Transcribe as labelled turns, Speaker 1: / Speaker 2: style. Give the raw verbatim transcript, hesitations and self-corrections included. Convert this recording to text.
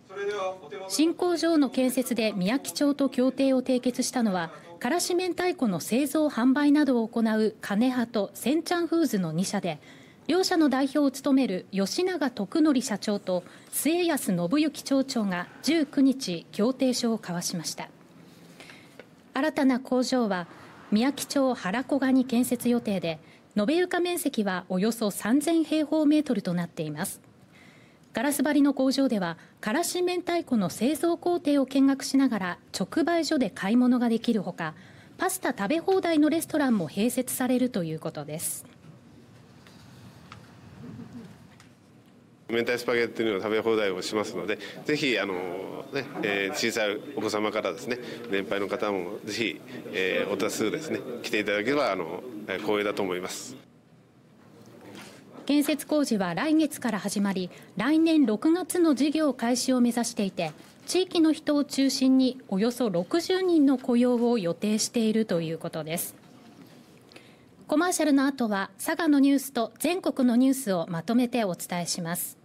Speaker 1: 新工場の建設でみやき町と協定を締結したのは、からし明太子の製造販売などを行うカネハとセンチャンフーズのに社で、両社の代表を務める吉永徳則社長と末安信之町長がじゅうくにち協定書を交わしました。新たな工場はみやき町原古賀に建設予定で、延べ床面積はおよそさんぜんへいほうメートルとなっています。ガラス張りの工場では、からし明太子の製造工程を見学しながら直売所で買い物ができるほか、パスタ食べ放題のレストランも併設されるということです。
Speaker 2: 明太スパゲッティの食べ放題をしますので、ぜひあの、ねえー、小さいお子様からですね、年配の方もぜひ、えー、お多数ですね来ていただければあの光栄だと思います。
Speaker 1: 建設工事は来月から始まり、来年ろくがつの事業開始を目指していて、地域の人を中心におよそろくじゅうにんの雇用を予定しているということです。コマーシャルの後は佐賀のニュースと全国のニュースをまとめてお伝えします。